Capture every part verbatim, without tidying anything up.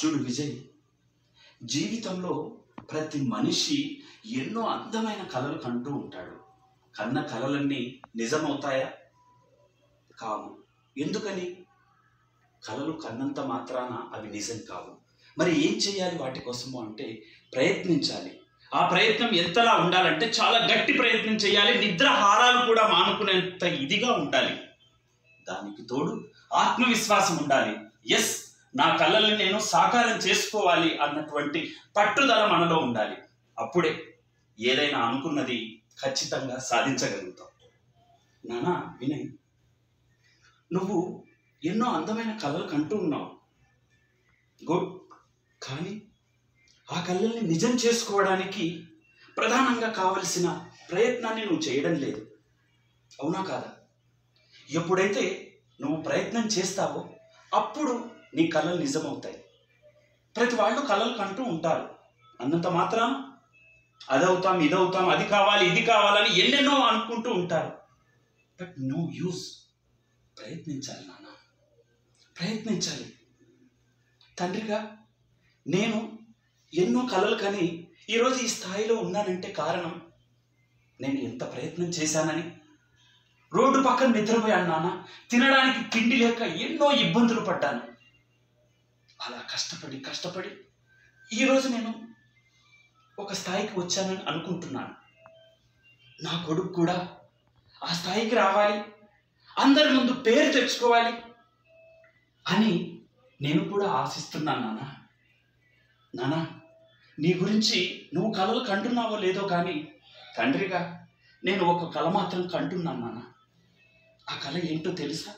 చూడు విజయ్, జీవితంలో ప్రతి మనిషి ఎన్నో అందమైన కలలు కంటూ ఉంటాడు. కన్న కలలన్నీ నిజమవుతాయా? కావు. ఎందుకని? కలలు కన్నంత మాత్రాన అవి నిజం కావు. మరి ఏం చేయాలి వాటి కోసము అంటే ప్రయత్నించాలి. ఆ ప్రయత్నం ఎంతలా ఉండాలంటే చాలా గట్టి ప్రయత్నం చేయాలి. నిద్రాహారాలు కూడా మానుకునేంత ఇదిగా ఉండాలి. దానికి తోడు ఆత్మవిశ్వాసం ఉండాలి. ఎస్, నా కలల్ని నేను సాకారం చేసుకోవాలి అన్నటువంటి పట్టుదల మనలో ఉండాలి. అప్పుడే ఏదైనా అనుకున్నది ఖచ్చితంగా సాధించగలుగుతాం. నానా వినయ్, నువ్వు ఎన్నో అందమైన కలలు కంటూ ఉన్నావు. గుడ్. కానీ ఆ కళల్ని నిజం చేసుకోవడానికి ప్రధానంగా కావలసిన ప్రయత్నాన్ని నువ్వు చేయడం లేదు. అవునా కాదా? ఎప్పుడైతే నువ్వు ప్రయత్నం చేస్తావో అప్పుడు నీ కళలు నిజమవుతాయి. ప్రతి వాళ్ళు కళలు కంటూ ఉంటారు. అన్నంత మాత్రం అదవుతాం, ఇదవుతాం, అది కావాలి, ఇది కావాలని ఎన్నెన్నో అనుకుంటూ ఉంటారు. But no use. ప్రయత్నించాలి నాన్న, ప్రయత్నించాలి. తండ్రిగా నేను ఎన్నో కలలు కని ఈరోజు ఈ స్థాయిలో ఉన్నానంటే కారణం నేను ఎంత ప్రయత్నం చేశానని. రోడ్డు పక్కన నిద్రపోయాను నాన్న. తినడానికి తిండి లేక ఎన్నో ఇబ్బందులు పడ్డాను. అలా కష్టపడి కష్టపడి ఈరోజు నేను ఒక స్థాయికి వచ్చానని అనుకుంటున్నాను. నా కొడుకు కూడా ఆ స్థాయికి రావాలి, అందరి ముందు పేరు తెచ్చుకోవాలి అని నేను కూడా ఆశిస్తున్నాను నాన్న. నాన్న, నీ గురించి నువ్వు కలలు కంటున్నావో లేదో కానీ తండ్రిగా నేను ఒక కళ మాత్రం కంటున్నాను నాన్న. ఆ కళ ఏంటో తెలుసా?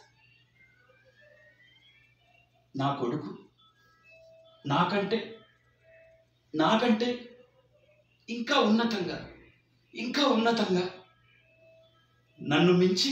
నా కొడుకు నాకంటే నాకంటే ఇంకా ఉన్నతంగా ఇంకా ఉన్నతంగా నన్ను మించి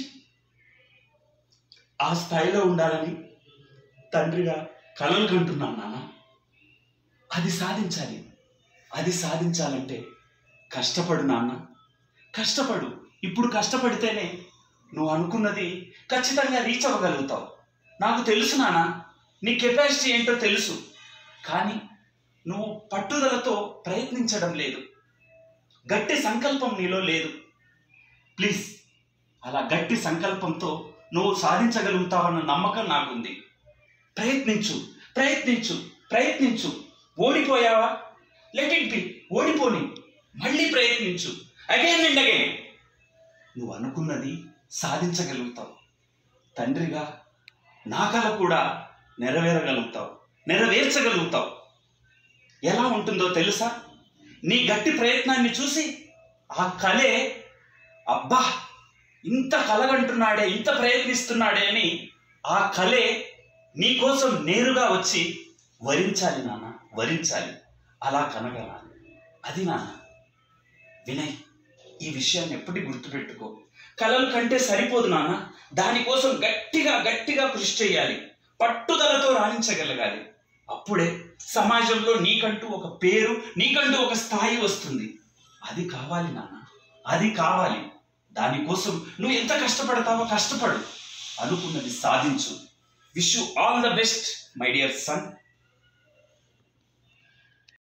ఆ స్థాయిలో ఉండాలని తండ్రిగా కలలు కంటున్నాను నాన్న. అది సాధించాలి. అది సాధించాలంటే కష్టపడు నాన్న, కష్టపడు. ఇప్పుడు కష్టపడితేనే నువ్వు అనుకున్నది ఖచ్చితంగా రీచ్ అవ్వగలుగుతావు. నాకు తెలుసు నాన్న, నీ కెపాసిటీ ఏంటో తెలుసు. కానీ నువ్వు పట్టుదలతో ప్రయత్నించడం లేదు. గట్టి సంకల్పం నీలో లేదు. ప్లీజ్, అలా గట్టి సంకల్పంతో నువ్వు సాధించగలుగుతావన్న నమ్మకం నాకుంది. ప్రయత్నించు, ప్రయత్నించు, ప్రయత్నించు. ఓడిపోయావా? Let it be. ఓడిపోని, మళ్ళీ ప్రయత్నించు. Again and again. నువ్వు అనుకున్నది సాధించగలుగుతావు. తండ్రిగా నా కల కూడా నెరవేరగలుగుతావు, నెరవేర్చగలుగుతావు. ఎలా ఉంటుందో తెలుసా? నీ గట్టి ప్రయత్నాన్ని చూసి ఆ కలే అబ్బా ఇంత కలగంటున్నాడే, ఇంత ప్రయత్నిస్తున్నాడే అని ఆ కలే నీకోసం నేరుగా వచ్చి వరించాలి నాన్న, వరించాలి. అలా కనగలాలి. అది నాన్న. వినయ్, ఈ విషయాన్ని ఎప్పటికీ గుర్తుపెట్టుకో. కలలు కంటే సరిపోదు నాన్న, దానికోసం గట్టిగా గట్టిగా కృషి చేయాలి, పట్టుదలతో రాణించగలగాలి. అప్పుడే సమాజంలో నీకంటూ ఒక పేరు, నీకంటూ ఒక స్థాయి వస్తుంది. అది కావాలి నాన్న, అది కావాలి. దానికోసం నువ్వు ఎంత కష్టపడతావో కష్టపడు, అనుకున్నది సాధించు. Wish you all the best my dear sun.